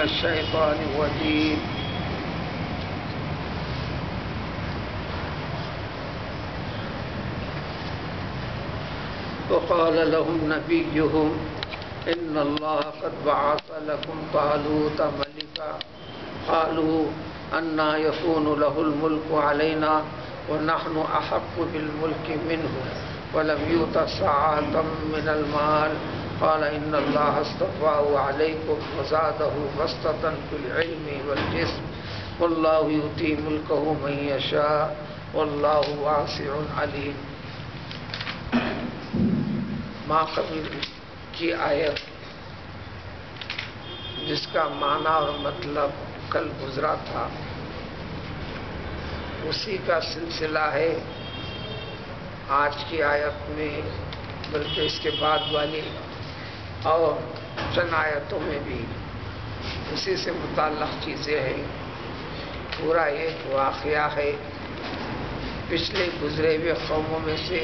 الشيطان الرجيم وقال لهم نبيهم إن الله قد بعث لكم طالوت ملكا قالوا أنى يكون له الملك علينا ونحن أحق بالملك منه ولم يؤت سعة من المال قال إن الله اصطفاه عليكم وزاده بسطة في العلم والجسم والله يؤتي ملكه من يشاء والله واسع عليم. ما قبل کی آیت جس کا معنی اور مطلب کل گزرا تھا اسی کا سلسلہ ہے آج کی آیت میں، بلکہ اس کے بعد والی اور چند آیتوں میں بھی اسی سے متعلق چیزیں ہیں. پورا ایک واقعہ ہے پچھلے گزرے ہوئے قوموں میں سے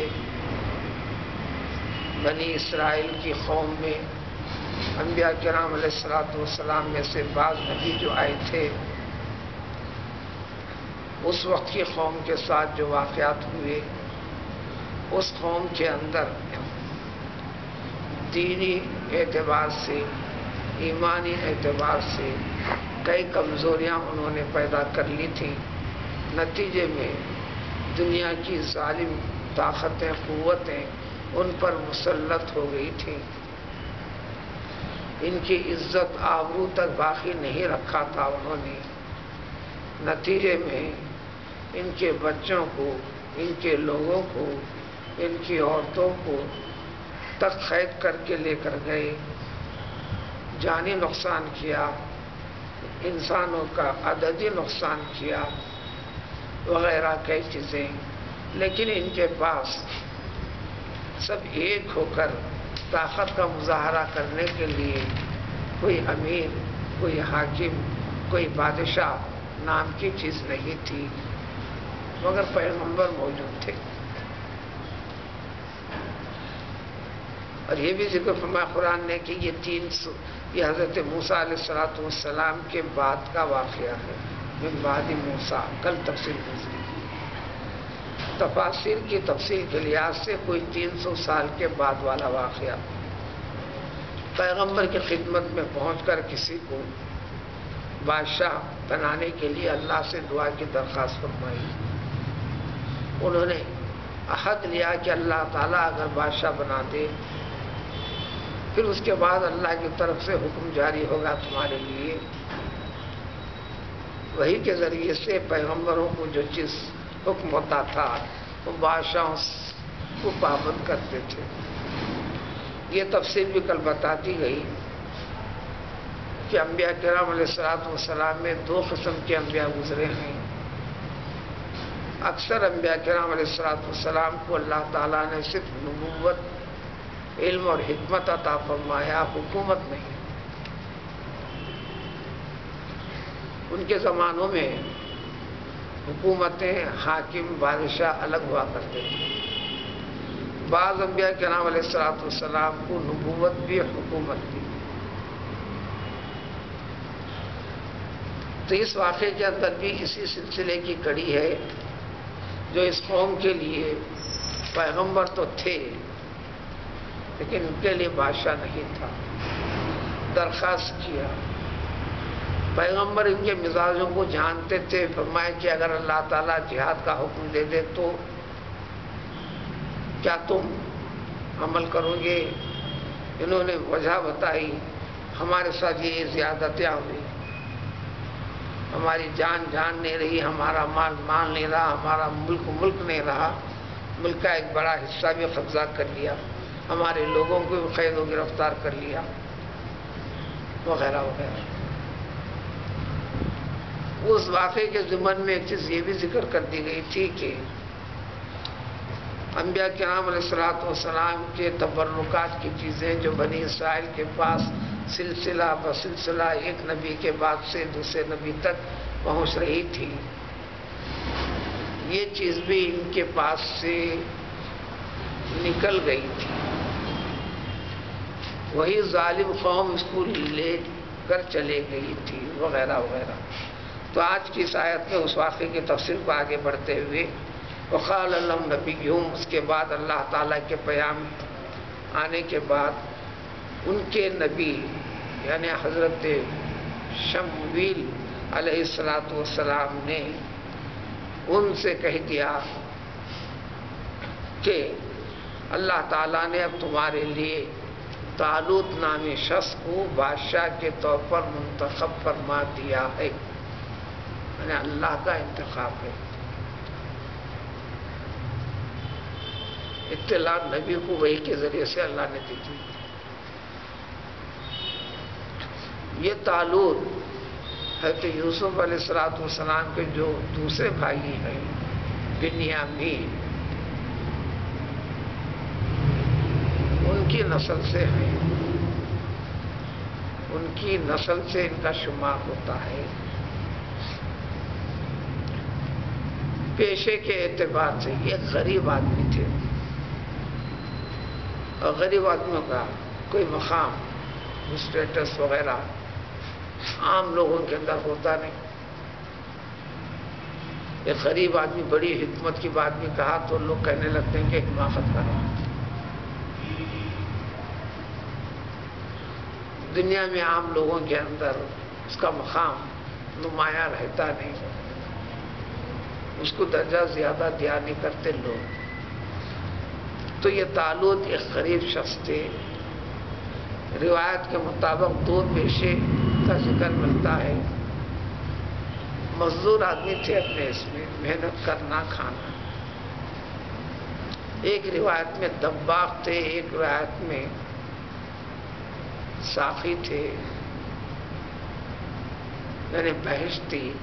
بنی اسرائیل کی قوم میں انبیاء کرام علیہ السلام میں سے بعض نبی جو آئے تھے اس وقت کی قوم کے ساتھ جو واقعات ہوئے، اس قوم کے اندر دینی اعتبار سے، ایمانی اعتبار سے کئی کمزوریاں انہوں نے پیدا کر لی تھیں. نتیجے میں دنیا کی ظالم طاقتیں، قوتیں ان پر مسلط ہو گئی تھیں. ان کی عزت آبرو تک باقی نہیں رکھا تھا انہوں نے. نتیجے میں ان کے بچوں کو، ان کے لوگوں کو، ان کی عورتوں کو تک قید کر کے لے کر گئے، جانی نقصان کیا، انسانوں کا عددی نقصان کیا وغیرہ کئی چیزیں. لیکن ان کے پاس سب ایک ہو کر طاقت کا مظاہرہ کرنے کے لیے کوئی امیر، کوئی حاکم، کوئی بادشاہ نام کی چیز نہیں تھی، مگر پیغمبر موجود تھے. اور یہ بھی ذکر فرمایا قرآن نے کہ یہ حضرت موسیٰ علیہ السلام کے بعد کا واقعہ ہے. من بعد موسیٰ، کل تفصیل گزری. تفاسیر کی تفصیل کے لحاظ سے کوئی 300 سال کے بعد والا واقعہ. پیغمبر کی خدمت میں پہنچ کر کسی کو بادشاہ بنانے کے لیے اللہ سے دعا کی درخواست فرمائی. انہوں نے عہد لیا کہ اللہ تعالیٰ اگر بادشاہ بنا دے پھر اس کے بعد اللہ کی طرف سے حکم جاری ہوگا تمہارے لیے. وہی کے ذریعے سے پیغمبروں کو جو چیز حکم ہوتا تھا وہ بادشاہوں کو پابند کرتے تھے. یہ تفصیل بھی کل بتاتی گئی کہ انبیاء کرام علیہ السلام میں 2 قسم کے انبیاء گزرے ہیں. اکثر انبیاء کرام علیہ السلام کو اللہ تعالیٰ نے صرف نبوت، علم اور حکمت عطا فرمایا، حکومت نہیں. ان کے زمانوں میں حکومتیں، حاکم، بادشاہ الگ ہوا کرتے تھے. بعض انبیاء کرام علیہ السلام کو نبوت بھی، حکومت بھی. تو اس واقعے کے اندر بھی اسی سلسلے کی کڑی ہے جو اس قوم کے لیے پیغمبر تو تھے لیکن ان کے لیے بادشاہ نہیں تھا. درخواست کیا. پیغمبر ان کے مزاجوں کو جانتے تھے. فرمایا کہ اگر اللہ تعالیٰ جہاد کا حکم دے دے تو کیا تم عمل کرو گے؟ انہوں نے وجہ بتائی، ہمارے ساتھ یہ زیادتیاں ہوئی، ہماری جان نہیں رہی، ہمارا مال نہیں رہا، ہمارا ملک نہیں رہا، ملک کا ایک بڑا حصہ بھی قبضہ کر لیا، ہمارے لوگوں کو بھی قید و گرفتار کر لیا وغیرہ وغیرہ. اس واقعے کے ضمن میں ایک چیز یہ بھی ذکر کر دی گئی تھی کہ انبیاء کرام علیہ السلام کے تبرکات کی چیزیں جو بنی اسرائیل کے پاس سلسلہ بسلسلہ ایک نبی کے بعد سے دوسرے نبی تک پہنچ رہی تھی، یہ چیز بھی ان کے پاس سے نکل گئی تھی. وہی ظالم قوم اس کو کر چلے گئی تھی وغیرہ وغیرہ۔ تو آج کی اس آیت میں اس واقعے کی تفصیل کو آگے بڑھتے ہوئے وقال لهم نبیہم، اس کے بعد اللہ تعالیٰ کے پیام آنے کے بعد ان کے نبی یعنی حضرت شمویل علیہ السلام نے ان سے کہہ دیا کہ اللہ تعالیٰ نے اب تمہارے لیے طالوت نامی شخص کو بادشاہ کے طور پر منتخب فرما دیا ہے، یعنی اللہ کا انتخاب ہے۔ اطلاع نبی کو وحی کے ذریعے سے اللہ نے دی تھی۔ یہ طالوت حضرت یوسف علیہ السلام کے جو دوسرے بھائی ہیں بنیامین، ان کی نسل سے ہیں، ان کی نسل سے ان کا شمار ہوتا ہے۔ پیشے کے اعتبار سے یہ غریب آدمی تھے، اور غریب آدمیوں کا کوئی مقام اسٹیٹس وغیرہ عام لوگوں کے اندر ہوتا نہیں۔ ایک غریب آدمی بڑی حکمت کی بات بھی کہا تو لوگ کہنے لگتے ہیں کہ حماقت کرو۔ دنیا میں عام لوگوں کے اندر اس کا مقام نمایاں رہتا نہیں، اس کو درجہ زیادہ دیا نہیں کرتے لوگ۔ تو یہ طالوت ایک غریب شخص تھے۔ روایت کے مطابق 2 پیشے کا ذکر ملتا ہے۔ مزدور آدمی تھے اپنے اس میں، محنت کرنا کھانا۔ ایک روایت میں دباغ تھے، ایک روایت میں ساقی تھے، یعنی بہشتی،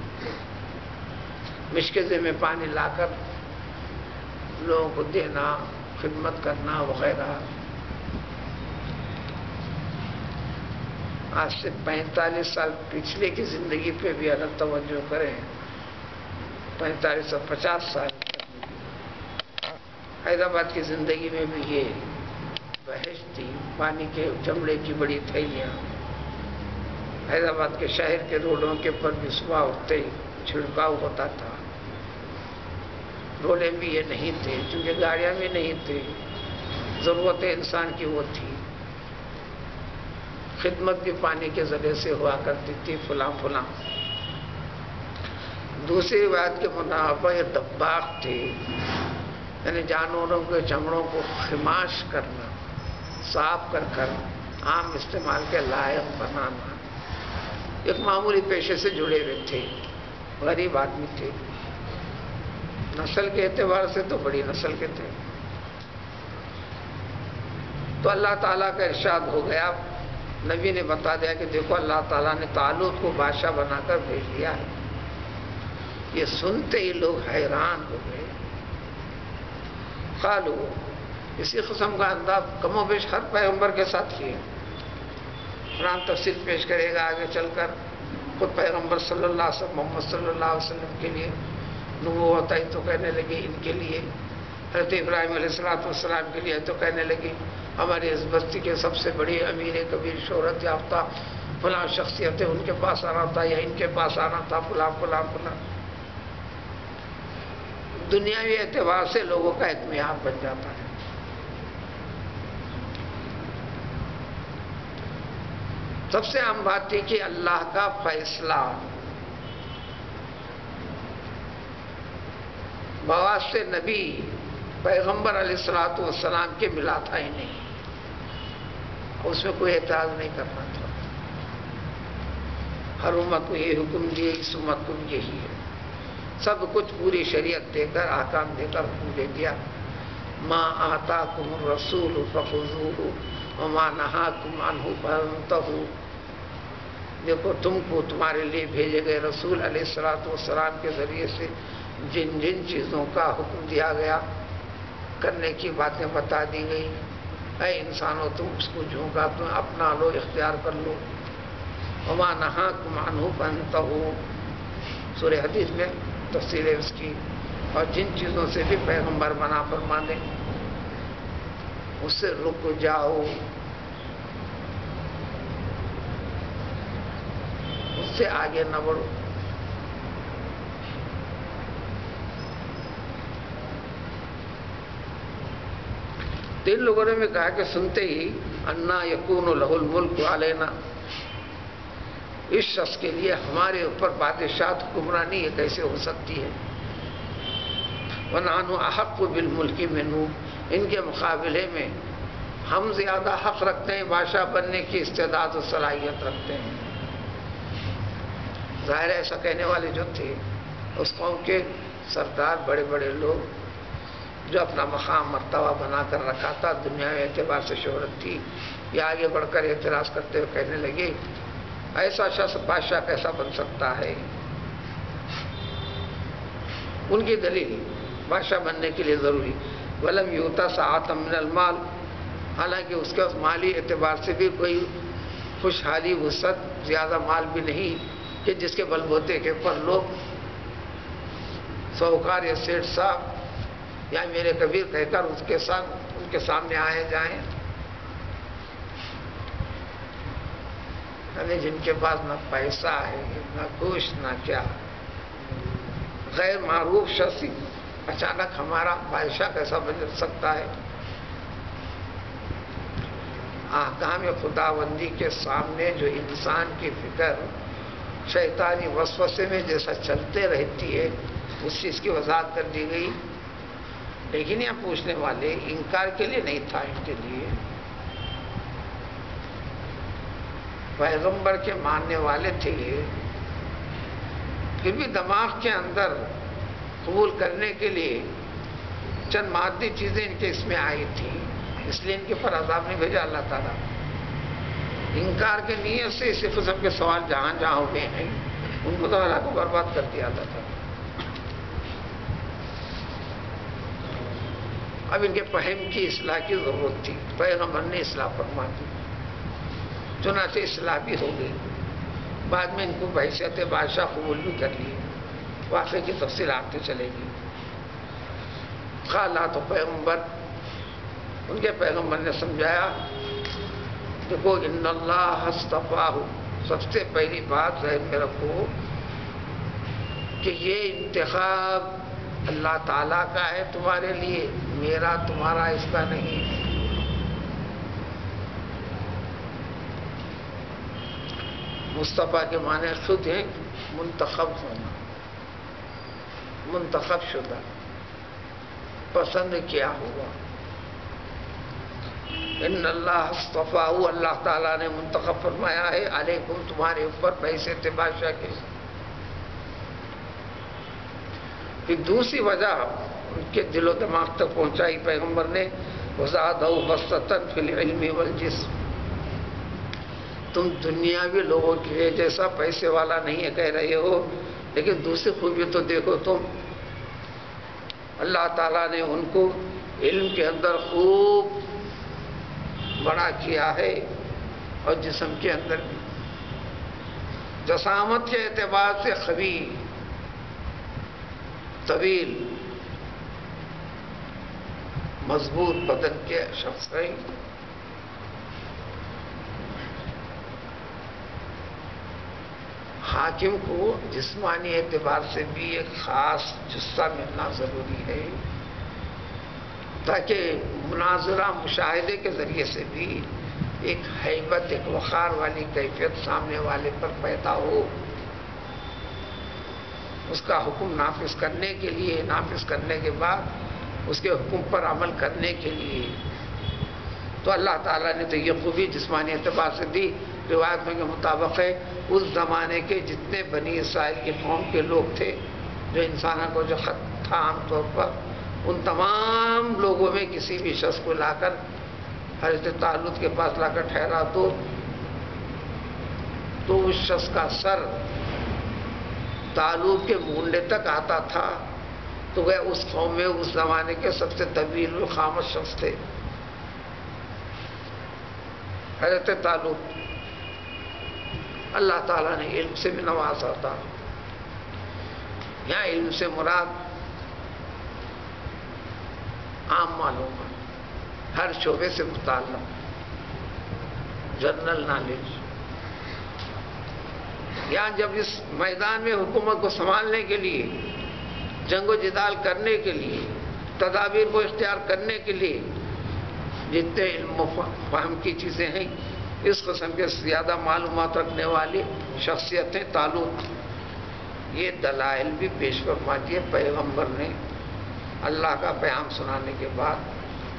مشکزے میں پانی لا کر لوگوں کو دینا، خدمت کرنا وغیرہ۔ آج سے 45 سال پچھلے کی زندگی پہ بھی اگر توجہ کریں، 45 سے 50 سال حیدرآباد کی زندگی میں بھی یہ بحث تھی، پانی کے چمڑے کی بڑی تھیلیاں۔ حیدرآباد کے شہر کے روڈوں کے پر بھی صبح اٹھتے ہی چھڑکاؤ ہوتا تھا۔ روڈیں بھی یہ نہیں تھے کیونکہ گاڑیاں بھی نہیں تھی، ضرورت انسان کی وہ تھی۔ خدمت بھی پانی کے ذریعے سے ہوا کرتی تھی، فلاں فلاں۔ دوسری روایت کے مطابق یہ دباغ تھے، یعنی جانوروں کے چمڑوں کو خماش کرنا، صاف کر کر عام استعمال کے لائق بنانا۔ ایک معمولی پیشے سے جڑے ہوئے تھے، غریب آدمی تھے۔ نسل کے اعتبار سے تو بڑی نسل کے تھے۔ تو اللہ تعالیٰ کا ارشاد ہو گیا، نبی نے بتا دیا کہ دیکھو اللہ تعالیٰ نے طالوت کو بادشاہ بنا کر بھیج دیا ہے۔ یہ سنتے ہی لوگ حیران ہو گئے۔ قالو، اسی قسم کا انداز کم و بیش ہر پیغمبر کے ساتھ کیے۔ قرآن تفصیل پیش کرے گا آگے چل کر۔ خود پیغمبر صلی اللہ علیہ وسلم، محمد صلی اللہ علیہ وسلم کے لیے نبوت آئی تو کہنے لگے ان کے لیے، حضرت ابراہیم علیہ السلام کے لیے تو کہنے لگے ہماری اس بستی کے سب سے بڑی امیر کبیر شہرت یافتہ فلاں شخصیت ہے، ان کے پاس آنا تھا یا ان کے پاس آنا تھا، فلاں فلاں فلاں۔ دنیاوی اعتبار سے لوگوں کا اطمینان بن جاتا ہے۔ سب سے عام بات ہے کہ اللہ کا فیصلہ بواسطے نبی پیغمبر علیہ السلام کے ملا تھا ہی نہیں، اس میں کوئی اعتراض نہیں کرنا تھا۔ ہر امت کو یہ حکم دیے، اس امت کو بھی یہی ہے۔ سب کچھ پوری شریعت دے کر، احکام دے کر حکم دے دیا۔ ما آتاکم الرسول فخذوہ وما نہاکم عنہ فانتہوا۔ دیکھو تم کو تمہارے لیے بھیجے گئے رسول علیہ السلام کے ذریعے سے جن جن چیزوں کا حکم دیا گیا کرنے کی باتیں بتا دی گئی، اے انسانوں تم اس کو جھونکا، تم اپنا لو، اختیار کر لو۔ وما نہاکم عنہ فانتہوا، سورہ حدیث میں تفصیل ہے اس کی۔ اور جن چیزوں سے بھی پیغمبر منع فرما دیں اس سے رک جاؤ۔ سے آگے نہ بڑھو۔ تین لوگوں نے بھی کہا کہ سنتے ہی انا یکون لہ الملک علینا، اس شخص کے لیے ہمارے اوپر بادشاہت حکمرانی یہ کیسے ہو سکتی ہے؟ وَنَحْنُ أَحَقُّ بِالْمُلْكِ مِنْهُ، ان کے مقابلے میں ہم زیادہ حق رکھتے ہیں، بادشاہ بننے کی استعداد و صلاحیت رکھتے ہیں۔ ظاہر ایسا کہنے والے جو تھے اس قوم کے سردار، بڑے بڑے لوگ جو اپنا مقام مرتبہ بنا کر رکھا تھا، دنیا میں اعتبار سے شہرت تھی، یہ آگے بڑھ کر اعتراض کرتے ہوئے کہنے لگے ایسا شخص بادشاہ کیسا بن سکتا ہے؟ ان کی دلیل بادشاہ بننے کے لیے ضروری وَلَمْ يُؤْتَ سَعَةً مِّنَ الْمَالِ، حالانکہ اس کے مالی اعتبار سے بھی کوئی خوشحالی وسعت، زیادہ مال بھی نہیں کہ جس کے بل بوتے کے پر لوگ ساہوکار یا سیٹھ صاحب یا میرے کبیر کہہ کر ان کے سامنے آئے جائیں۔ یعنی جن کے پاس نہ پیسہ ہے، نہ کچھ، نہ کیا، غیر معروف شخص اچانک ہمارا بادشاہ کیسا بن سکتا ہے؟ احکام خداوندی کے سامنے جو انسان کی فکر شیطانی وسوسے میں جیسا چلتے رہتی ہے، اس چیز کی وضاحت کر دی گئی۔ لیکن یہ پوچھنے والے انکار کے لیے نہیں تھا، ان کے لیے پیغمبر کے ماننے والے تھے، پھر بھی دماغ کے اندر قبول کرنے کے لیے چند مادی چیزیں ان کے اس میں آئی تھیں، اس لیے ان کے پر عذاب نہیں بھیجا اللہ تعالیٰ۔ انکار کے نیت سے اسی قسم کے سوال جہاں جہاں ہوئے ہیں ان کو تو اللہ کو برباد کر دیا اللہ تعالیٰ۔ اب ان کے فہم کی اصلاح کی ضرورت تھی، پیغمبر نے اصلاح فرما دی، چنانچہ اصلاح بھی ہو گئی۔ بعد میں ان کو بحیثیت بادشاہ قبول بھی کر لی، واقعے کی تفصیل آتے چلے گی۔ خالہ تو پیغمبر، ان کے پیغمبر نے سمجھایا، دیکھو ان اللہ اصطفاہ، سب سے پہلی بات ذہن میں رکھو کہ یہ انتخاب اللہ تعالیٰ کا ہے تمہارے لیے، میرا تمہارا اس کا نہیں۔ مصطفیٰ کے معنی خود ہیں منتخب ہونا، منتخب شدہ، پسند کیا ہوا۔ ان اللہ اصطفاہ، اللہ تعالیٰ نے منتخب فرمایا ہے علیکم، تمہارے اوپر بحیثیت بادشاہ کے۔ پھر دوسری وجہ ان کے دل و دماغ تک پہنچائی پیغمبر نے، وَزَادَهُ بَسْطَةً فِي الْعِلْمِ وَالْجِسْمِ، تم دنیاوی لوگوں کے جیسا پیسے والا نہیں ہے کہہ رہے ہو، لیکن دوسری خوبی تو دیکھو تم، اللہ تعالیٰ نے ان کو علم کے اندر خوب بڑا کیا ہے، اور جسم کے اندر بھی جسامت کے اعتبار سے قوی، طویل، مضبوط بدن کے شخص ہیں۔ حاکم کو جسمانی اعتبار سے بھی ایک خاص جثہ ملنا ضروری ہے، تاکہ مناظرہ مشاہدے کے ذریعے سے بھی ایک ہیبت، ایک وقار والی کیفیت سامنے والے پر پیدا ہو، اس کا حکم نافذ کرنے کے لیے، نافذ کرنے کے بعد اس کے حکم پر عمل کرنے کے لیے۔ تو اللہ تعالیٰ نے تو یہ خوبی جسمانی اعتبار سے دی۔ روایتوں کے مطابق ہے اس زمانے کے جتنے بنی اسرائیل کی قوم کے لوگ تھے، جو انسانوں کو جو خط تھا عام طور پر، ان تمام لوگوں میں کسی بھی شخص کو لا کر حضرت طالوت کے پاس لا کر ٹھہرا دو تو اس شخص کا سر طالوت کے مونڈے تک آتا تھا، تو وہ اس قوم میں اس زمانے کے سب سے طویل و خامد شخص تھے حضرت طالوت۔ اللہ تعالیٰ نے علم سے بھی نوازا تھا۔ یہاں علم سے مراد عام معلومات، ہر شعبے سے متعلق جنرل نالج، یہاں جب اس میدان میں حکومت کو سنبھالنے کے لیے، جنگ و جدال کرنے کے لیے، تدابیر کو اختیار کرنے کے لیے جتنے علم و فہم کی چیزیں ہیں، اس قسم کے زیادہ معلومات رکھنے والی شخصیتیں تعلق، یہ دلائل بھی پیش فرما دیے پیغمبر نے اللہ کا پیغام سنانے کے بعد۔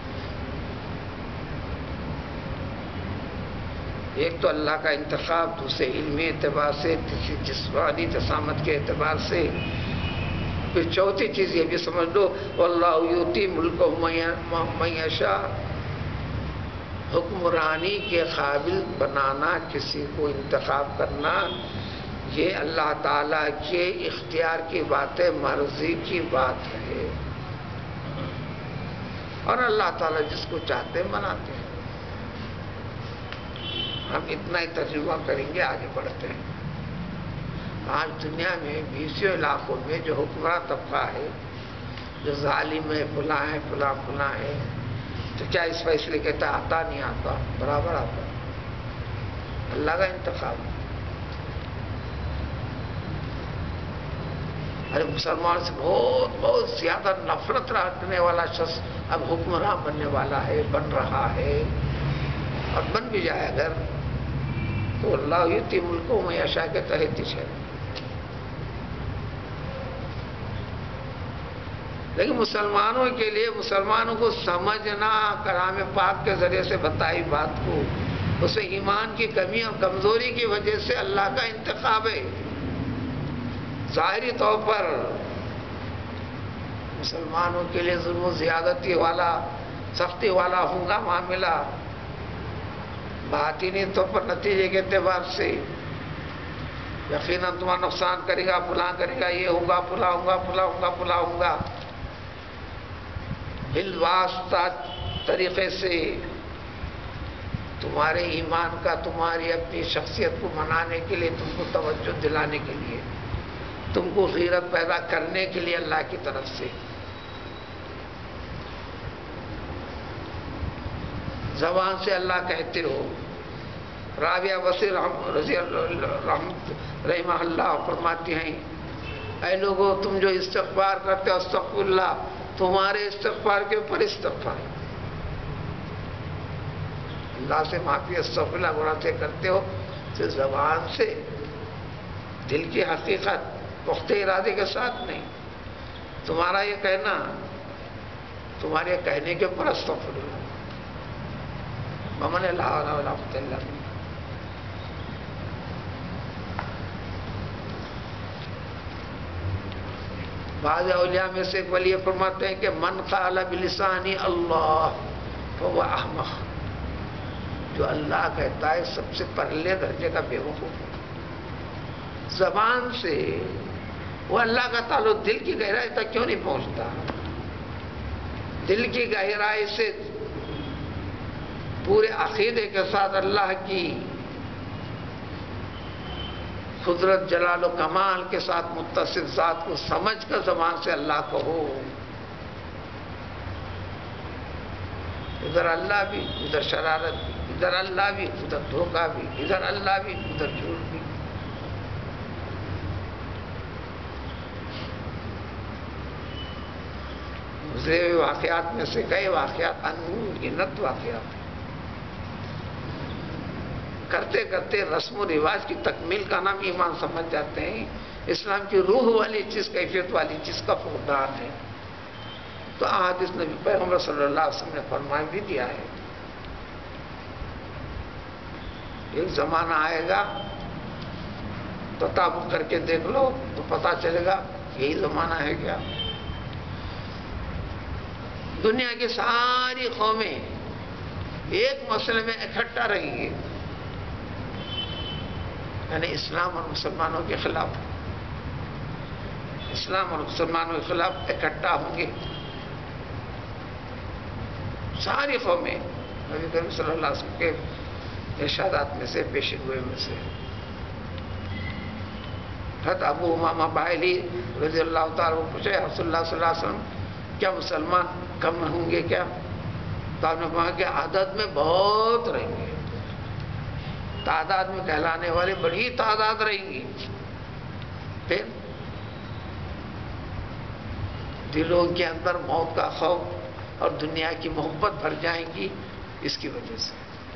ایک تو اللہ کا انتخاب، دوسرے علمی اعتبار سے، تیسری جسمانی تسامت کے اعتبار سے، پھر چوتھی چیز یہ بھی سمجھ لو واللہ یؤتی ملکہ من یشاء، حکمرانی کے قابل بنانا، کسی کو انتخاب کرنا، یہ اللہ تعالیٰ کے اختیار کی بات ہے، مرضی کی بات ہے، اور اللہ تعالیٰ جس کو چاہتے ہیں بناتے ہیں۔ ہم اتنا ہی ترجمہ کریں گے، آگے بڑھتے ہیں۔ آج دنیا میں 20 علاقوں میں جو حکمراں طبقہ ہے، جو ظالم ہے، فلاں ہے، فلاں فلاں ہے، تو کیا اس فیصلے کہتا ہے آتا نہیں آتا؟ برابر آتا، اللہ کا انتخاب۔ ارے مسلمان سے بہت بہت زیادہ نفرت رکھنے والا شخص اب حکمراں بننے والا ہے، بن رہا ہے، اور بن بھی جائے اگر تو اللہ یؤتی ملکہ من یشاء کے تحت ہی ہے۔ لیکن مسلمانوں کے لیے، مسلمانوں کو سمجھنا کلام پاک کے ذریعے سے بتائی بات کو، اسے ایمان کی کمی اور کمزوری کی وجہ سے اللہ کا انتخاب ہے۔ ظاہری طور پر مسلمانوں کے لیے ظلم و زیادتی والا، سختی والا ہوگا معاملہ، باطنی طور پر نتیجے کے اعتبار سے یقیناً تمہارا نقصان کرے گا، فلاں کرے گا، یہ ہوگا، فلاں ہوگا، فلاں ہوگا، فلاں ہوگا، بالواسطہ طریقے سے تمہارے ایمان کا، تمہاری اپنی شخصیت کو منانے کے لیے، تم کو توجہ دلانے کے لیے، تم کو غیرت پیدا کرنے کے لیے اللہ کی طرف سے۔ زبان سے اللہ کہتے ہو۔ رابعہ بصیر رضی اللہ رحمہ اللہ فرماتی ہیں، اے لوگو تم جو استغفار کرتے ہو، استغفر اللہ، تمہارے استغفار کے اوپر استغفار، اللہ سے معافی، استغفر اللہ گناہ سے کرتے ہو، صرف زبان سے، دل کی حقیقت پختہ ارادے کے ساتھ نہیں، تمہارا یہ کہنا، تمہارے کہنے کے اوپر استغفر اللہ، ومن لا حول ولا قوة الا باللہ۔ بعض اولیاء میں سے ایک ولی فرماتے ہیں کہ من قال بلسانی اللہ فهو احمق، جو اللہ کہتا ہے سب سے پہلے درجے کا بے وقوف ہے۔ زبان سے وہ اللہ کا تعلق دل کی گہرائی تک کیوں نہیں پہنچتا؟ دل کی گہرائی سے پورے عقیدے کے ساتھ اللہ کی قدرت، جلال و کمال کے ساتھ متصف ذات کو سمجھ کر زبان سے اللہ کہو۔ ادھر اللہ بھی، ادھر شرارت بھی، ادھر اللہ بھی، ادھر دھوکہ بھی، ادھر اللہ بھی، ادھر جھوٹ بھی۔ گزرے ہوئے واقعات میں سے کئی واقعات، انگنت واقعات کرتے کرتے رسم و رواج کی تکمیل کا نام ایمان سمجھ جاتے ہیں۔ اسلام کی روح والی چیز، کیفیت والی چیز کا فقدان ہے۔ تو احادیث نبی پیغمبر صلی اللہ علیہ وسلم نے فرما بھی دیا ہے، ایک زمانہ آئے گا، تطابق کر کے دیکھ لو تو پتا چلے گا یہی زمانہ ہے کیا۔ دنیا کی ساری قومیں ایک مسئلے میں اکٹھا رہیں گے، یعنی اسلام اور مسلمانوں کے خلاف، اسلام اور مسلمانوں کے خلاف اکٹھا ہوں گے ساری قومیں، نبی کریم صلی اللہ علیہ وسلم کے ارشادات میں سے، پیشن گوئی میں سے۔ حضرت ابو امامہ باہلی رضی اللہ تعالیٰ پوچھے رسول اللہ صلی اللہ علیہ وسلم کیا مسلمان کم ہوں گے کیا؟ تو آپ نے کہا کہ عدد میں بہت رہیں گے، تعداد میں کہلانے والے بڑی تعداد رہیں گی، پھر دلوں کے اندر موت کا خوف اور دنیا کی محبت بھر جائیں گی اس کی وجہ سے۔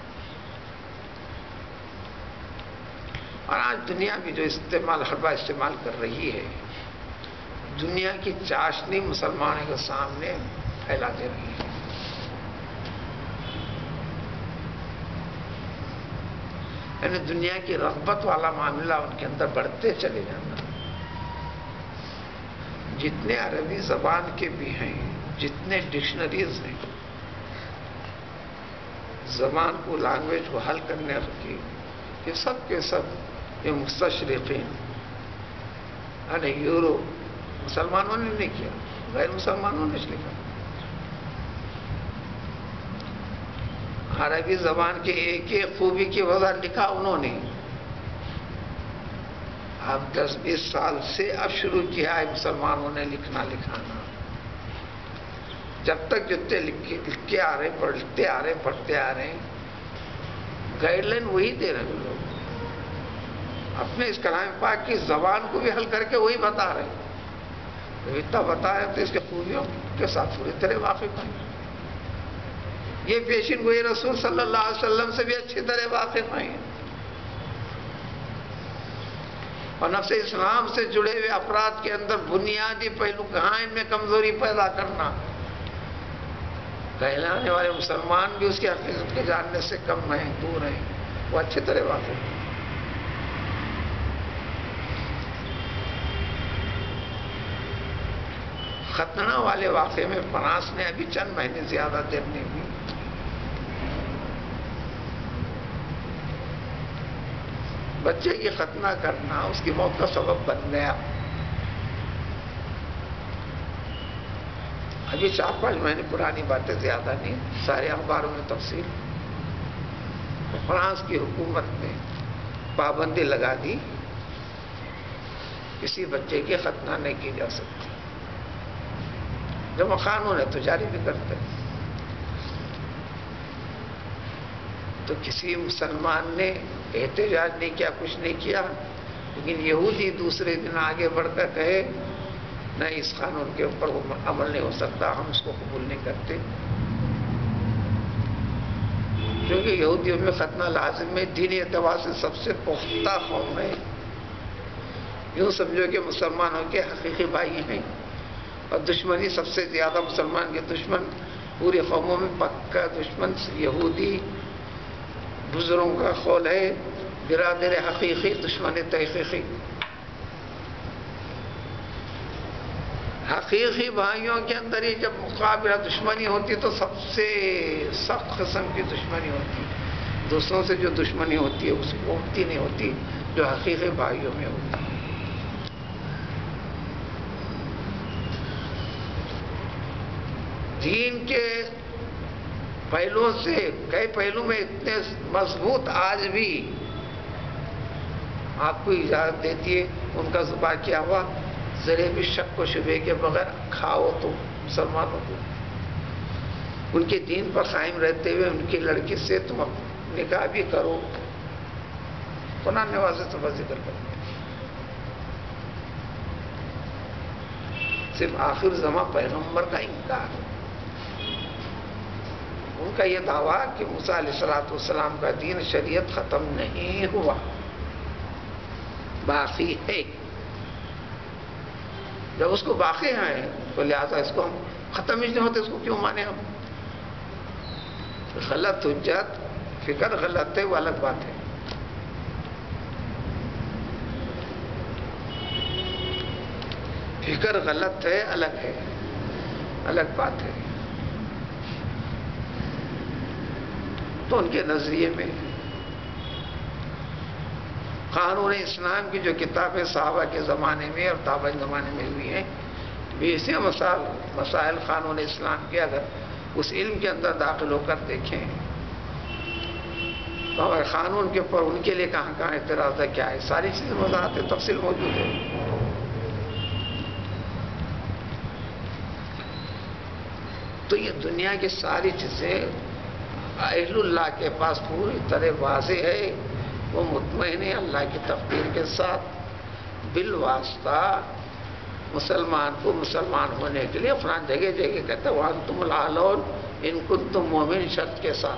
اور آج دنیا بھی جو حربہ استعمال کر رہی ہے، دنیا کی چاشنی مسلمانوں کے سامنے پھیلا دے رہی ہے۔ یعنی دنیا کی رغبت والا معاملہ ان کے اندر بڑھتے چلے جانا۔ جتنے عربی زبان کے بھی ہیں، جتنے ڈکشنریز ہیں، زبان کو، لینگویج کو حل کرنے کی، یہ سب کے سب یہ مستشرقین یعنی یورو، مسلمانوں نے نہیں کیا، غیر مسلمانوں نے لکھا۔ عربی زبان کے ایک ایک خوبی کی وجہ لکھا انہوں نے۔ اب 10-20 سال سے اب شروع کیا ہے مسلمانوں نے لکھنا لکھانا۔ جب تک جتنے لکھتے آ رہے، پڑھتے آ رہے، پڑھتے آ رہے، گائیڈ لائن وہی دے رہے ہیں لوگ، اپنے اس کلام پاک کی زبان کو بھی حل کر کے وہی بتا رہے ہیں۔ تو اتنا بتا رہے تو اس کے خوبیوں کے ساتھ پوری طرح واقف ہیں۔ یہ پیشین گوئی رسول صلی اللہ علیہ وسلم سے بھی اچھی طرح واقف ہیں، اور نفس اسلام سے جڑے ہوئے افراد کے اندر بنیادی پہلو کہاں ان میں کمزوری پیدا کرنا، کہلانے والے مسلمان بھی اس کی حقیقت کے جاننے سے کم ہیں، دور ہیں، وہ اچھی طرح واقف ہیں۔ ختنہ والے واقعے میں فرانس نے ابھی چند مہینے زیادہ دیر نہیں ہوئی، بچے کی ختنہ کرنا اس کی موت کا سبب بن گیا۔ ابھی 4-5 مہینے پرانی باتیں، زیادہ نہیں، سارے اخباروں میں تفصیل۔ فرانس کی حکومت نے پابندی لگا دی، کسی بچے کی ختنہ نہیں کی جا سکتی، جب قانون ہے تو جاری بھی کرتے۔ تو کسی مسلمان نے احتجاج نہیں کیا، کچھ نہیں کیا، لیکن یہودی دوسرے دن آگے بڑھ کر کہے نہیں، اس قانون کے اوپر وہ عمل نہیں ہو سکتا، ہم اس کو قبول نہیں کرتے، کیونکہ یہودیوں میں ختنہ لازم ہے، دینی اعتبار سے سب سے پختہ قوم ہے، یوں سمجھو کہ مسلمانوں کے حقیقی بھائی ہیں، اور دشمنی سب سے زیادہ مسلمان کے دشمن پوری قوموں میں پکا دشمن یہودی، بزرگوں کا قول ہے برادر حقیقی دشمن تحقیقی۔ حقیقی بھائیوں کے اندر ہی جب مقابلہ دشمنی ہوتی تو سب سے سخت قسم کی دشمنی ہوتی، دوسروں سے جو دشمنی ہوتی ہے اس کو ہوتی نہیں ہوتی جو حقیقی بھائیوں میں ہوتی ہے۔ دین کے پہلوؤں سے کئی پہلو میں اتنے مضبوط آج بھی آپ کو اجازت دیتی ہے، ان کا ذبح کیا ہوا ذرے بھی شک و شبے کے بغیر کھاؤ تو مسلمانوں کو، ان کے دین پر قائم رہتے ہوئے ان کی لڑکی سے تم نکاح بھی کرو، قرآن نے واضح سے ذکر کر دیا۔ صرف آخر زمان پیغمبر کا انکار، ان کا یہ دعویٰ کہ موسیٰ علیہ السلام کا دین شریعت ختم نہیں ہوا، باقی ہے، جب اس کو باقی ہے تو لہذا اس کو ہم ختم ہی نہیں ہوتے، اس کو کیوں مانے ہم؟ غلط حجت، فکر غلط ہے وہ الگ بات ہے، فکر غلط ہے الگ ہے، الگ بات ہے۔ تو ان کے نظریے میں قانون اسلام کی جو کتابیں صحابہ کے زمانے میں اور تابعین زمانے میں ہوئی ہیں، بیسے مسائل قانون اسلام کے اگر اس علم کے اندر داخل ہو کر دیکھیں تو ہمارے قانون کے اوپر ان کے لیے کہاں کہاں اعتراض ہے، کیا ہے، ساری چیزیں وضاحت تفصیل موجود ہے۔ تو یہ دنیا کی ساری چیزیں اہل اللہ کے پاس پوری طرح واضح ہے وہ مطمئن ہے اللہ کی تقدیر کے ساتھ، بالواسطہ مسلمان کو مسلمان ہونے کے لیے قرآن جگہ جگہ کہتا ہے وَأَنْتُمُ الْأَعْلَوْنَ إِن كُنتُم مُؤْمِنِينَ شرط کے ساتھ.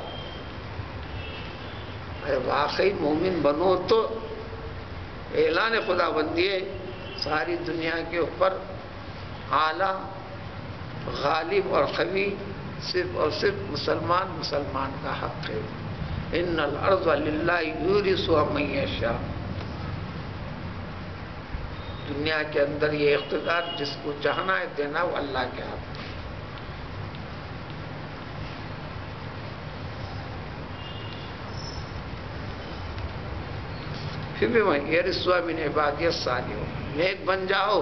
ارے واقعی مومن بنو تو اعلان خدا بندی ہے ساری دنیا کے اوپر اعلیٰ غالب اور قوی صرف اور صرف مسلمان کا حق ہے. ان الارض للہ یورثها من یشاء. دنیا کے اندر یہ اقتدار جس کو چاہنا ہے دینا وہ اللہ کے ہاتھ میں. پھر بھی وہیں یرثها من عبادی الصالحون. نیک بن جاؤ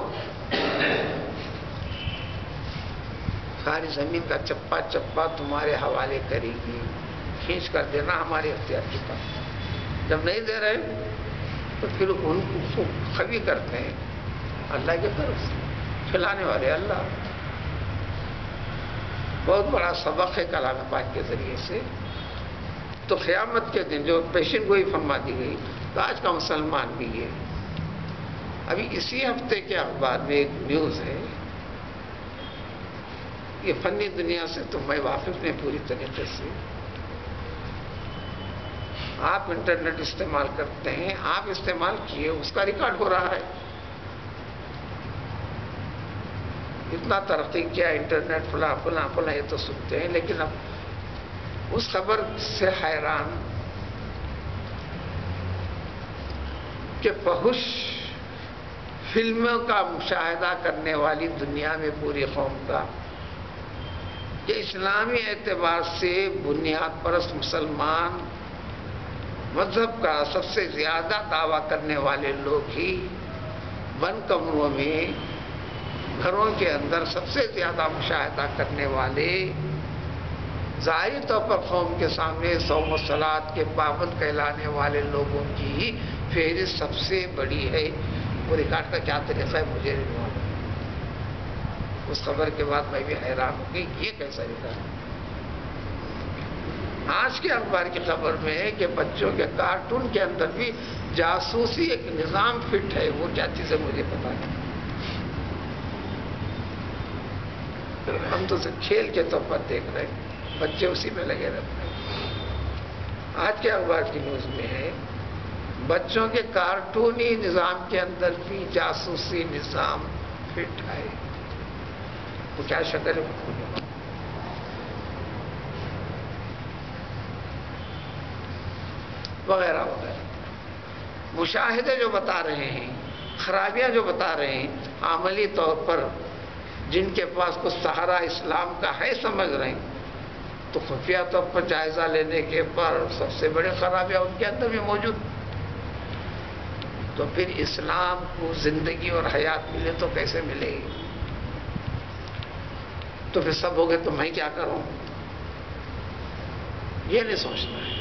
ساری زمین کا چپا چپا تمہارے حوالے کرے گی، کھینچ کر دینا ہمارے اختیار کے پاس. جب نہیں دے رہے تو پھر ان کو خوی کرتے ہیں اللہ کی طرف سے، کھلانے والے اللہ. بہت بڑا سبق ہے کلام پاک کے ذریعے سے. تو قیامت کے دن جو پیشن گوئی فرما دی گئی تو آج کا مسلمان بھی ہے. ابھی اسی ہفتے کے اخبار میں ایک نیوز ہے، یہ فنی دنیا سے تو میں واقف نہیں پوری طریقے سے. آپ انٹرنیٹ استعمال کرتے ہیں، آپ استعمال کیے، اس کا ریکارڈ ہو رہا ہے. اتنا ترقی کیا انٹرنیٹ فلاں فلاں فلاں، یہ تو سنتے ہیں، لیکن اب اس خبر سے حیران کہ فحش فلموں کا مشاہدہ کرنے والی دنیا میں پوری قوم کا، کہ اسلامی اعتبار سے بنیاد پرست مسلمان مذہب کا سب سے زیادہ دعویٰ کرنے والے لوگ ہی بند کمروں میں گھروں کے اندر سب سے زیادہ مشاہدہ کرنے والے، ظاہری طور پر قوم کے سامنے صوم و صلات کے پابند کہلانے والے لوگوں کی فہرست سب سے بڑی ہے. وہ ریکارڈ کا کیا طریقہ ہے مجھے نہیں معلوم. اس خبر کے بعد میں بھی حیران ہو گئی یہ کیسا ریکارڈ. آج کے اخبار کی خبر میں ہے کہ بچوں کے کارٹون کے اندر بھی جاسوسی ایک نظام فٹ ہے. وہ کیا چیز ہے مجھے پتا نہیں. ہم تو صرف کھیل کے طور پر دیکھ رہے ہیں، بچے اسی میں لگے رہتے ہیں. آج کے اخبار کی نیوز میں ہے بچوں کے کارٹونی نظام کے اندر بھی جاسوسی نظام فٹ ہے. وہ کیا شکل ہے وغیرہ وغیرہ. مشاہدے جو بتا رہے ہیں، خرابیاں جو بتا رہے ہیں، عملی طور پر جن کے پاس کچھ سہارا اسلام کا ہے سمجھ رہے ہیں، تو خفیہ طور پر جائزہ لینے کے پر سب سے بڑے خرابیاں ان کے اندر بھی موجود. تو پھر اسلام کو زندگی اور حیات ملے تو کیسے ملے گی؟ تو پھر سب ہو گئے تو میں کیا کروں؟ یہ نہیں سوچنا ہے.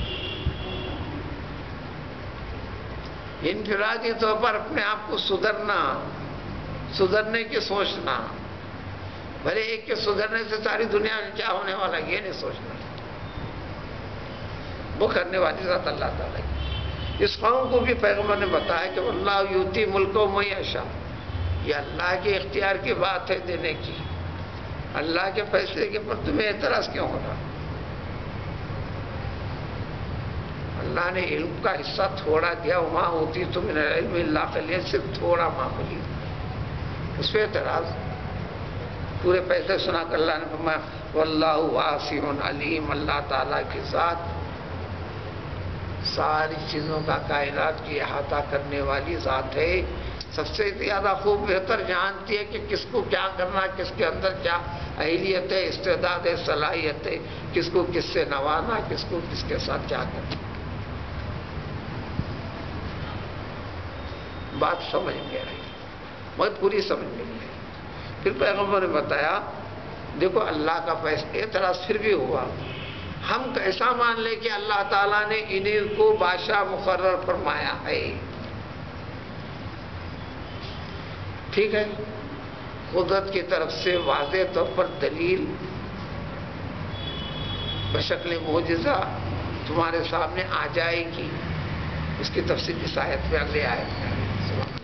انفرادی طور پر اپنے آپ کو سدھرنے کی سوچنا، بھلے ایک کے سدھرنے سے ساری دنیا میں کیا ہونے والا یہ نہیں سوچنا. وہ کرنے والی ذات اللہ تعالیٰ کی. اس قوم کو بھی پیغمبر نے بتایا کہ اللہ یؤتی ملکہ من یشاء. یہ اللہ کے اختیار کی بات ہے دینے کی. اللہ کے فیصلے کے پر تمہیں اعتراض کیوں ہو رہا؟ اللہ نے علم کا حصہ تھوڑا دیا، وہاں ہوتی تو من العلم الا قلیلا، صرف تھوڑا معمولی. اس پہ اعتراض؟ پورے پیسے سنا کر اللہ نے فرمایا واللہ واسع علیم. اللہ تعالیٰ کی ذات ساری چیزوں کا کائنات کی احاطہ کرنے والی ذات ہے. سب سے زیادہ خوب بہتر جانتی ہے کہ کس کو کیا کرنا، کس کے اندر کیا اہلیت ہے، استعداد ہے، صلاحیت ہے، کس کو کس سے نوازنا، کس کو کس کے ساتھ کیا کرنا. بات سمجھ میں آئی، بہت پوری سمجھ میں نہیں آئی. پھر پیغمبر نے بتایا دیکھو اللہ کا فیصلہ. اعتراض پھر بھی ہوا. ہم کیسا مان لیں کہ اللہ تعالیٰ نے انہیں کو بادشاہ مقرر فرمایا ہے؟ ٹھیک ہے، قدرت کی طرف سے واضح طور پر دلیل بشکل معجزہ تمہارے سامنے آ جائے گی. اس کی تفصیل اس آیت میں اگلی آیت میں ہے۔